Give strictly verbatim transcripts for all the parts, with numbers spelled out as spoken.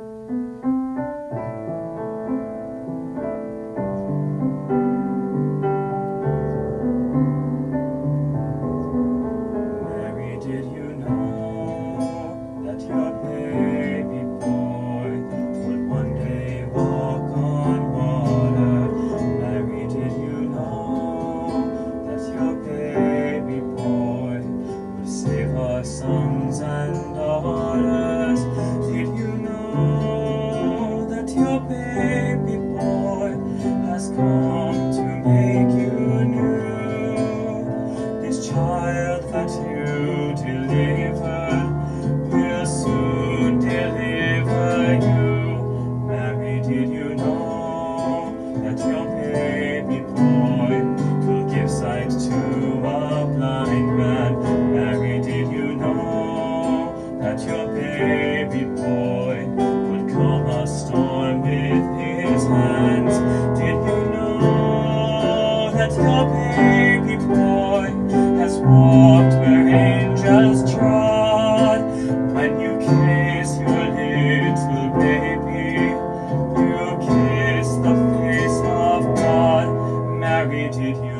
Mary, did you know that your baby boy would one day walk on water? Mary, did you know that your baby boy would save our sons and daughters? Did you know that your baby boy has come to make you new? This child that you delivered will soon deliver you. Mary, did you know that your baby boy will give sight to a blind man? Mary, did you know that your baby boy would calm a storm with his hands? Did you know that your baby boy has walked where angels trod? When you kiss your little baby, you kiss the face of God. Mary, did you know?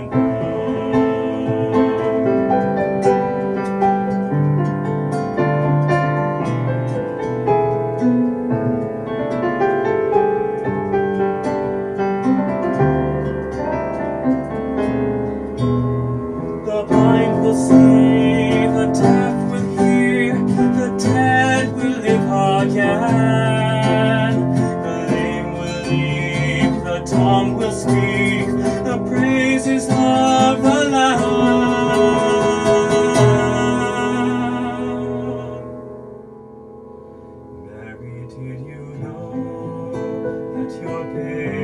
The blind will see, the deaf will hear, the dead will live again. The lame will leap, the dumb will speak, the praises of the Lamb. Mary, did you know that your baby